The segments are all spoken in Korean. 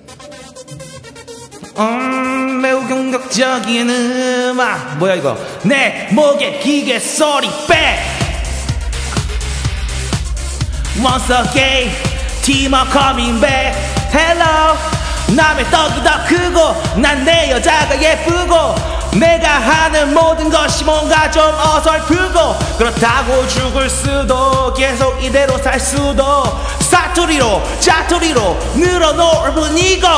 매우 공격적인 음악. 뭐야 이거? 내 목에 기계 소리 백. Once again, team are coming back. Hello. 남의 떡이 더 크고 난 내 여자가 예쁘고 내가 하는 모든 것이 뭔가 좀 어설프고 그렇다고 죽을 수도 계속 이대로 살 수도 사투리로 짜투리로 늘어놓을 뿐이고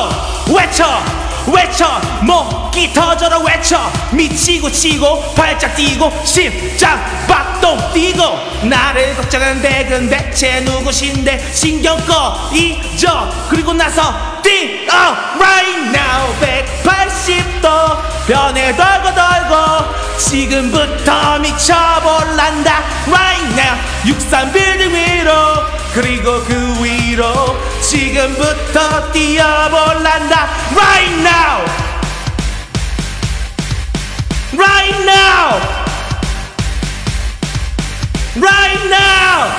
외쳐 목이 터져라 외쳐 미치고 치고 발짝 뛰고 심장 박동 뛰고 나를 걱정하는데 근 대체 누구신데 신경 꺼 잊어 그리고 나서 뛰어 right now 180도 변해 돌고 지금부터 미쳐볼란다 right now 63 빌딩 위로 그리고 그 위로 지금부터 뛰어볼란다 right now right now right now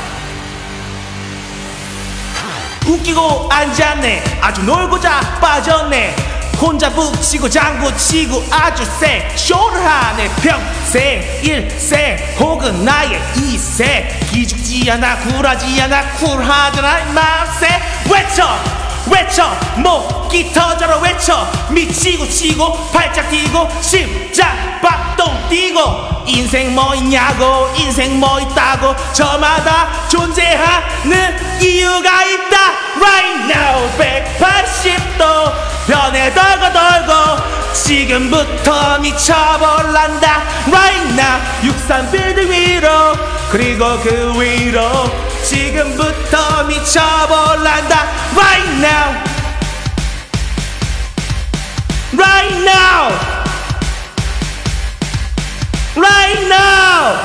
웃기고 앉았네 아주 놀고자 빠졌네 혼자 북치고 장구치고 아주 세 쇼를 하네 평생 일생 혹은 나의 이세 기죽지 않아 굴하지 않아 쿨하잖아 마세 외쳐 목이 터져라 외쳐 미치고 치고 발짝 뛰고 심장 박동 뛰고 인생 뭐 있냐고 인생 뭐 있다고 저마다 존재하는 이유가 있다 right now 180도 변해 돌고 지금부터 미쳐볼란다 right now 63 빌딩 위로 그리고 그 위로 지금부터 미쳐볼란다 right now right now right now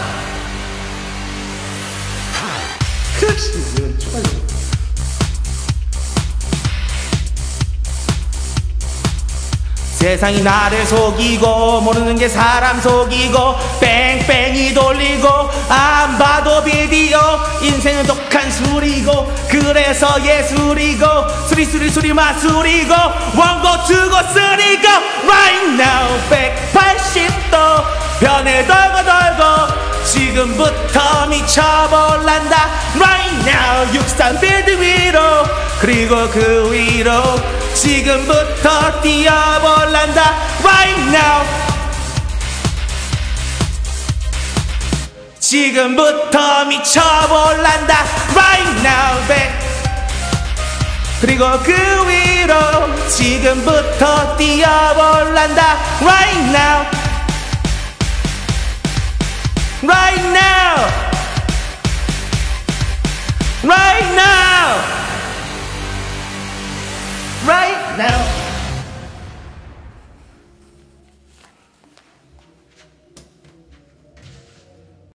세상이 나를 속이고 모르는 게 사람 속이고 뺑뺑이 돌리고 안 봐도 비디오 인생은 독한 술이고 그래서 예술이고 수리 마술이고 원고 투고 쓰리고 right now 180도 변해 돌고 지금부터 미쳐볼란다 right now 63 빌딩 위로 그리고 그 위로 지금부터 뛰어볼란다 right now 지금부터 미쳐볼란다 right now 그리고 그 위로 지금부터 뛰어볼란다 right now right now right now right now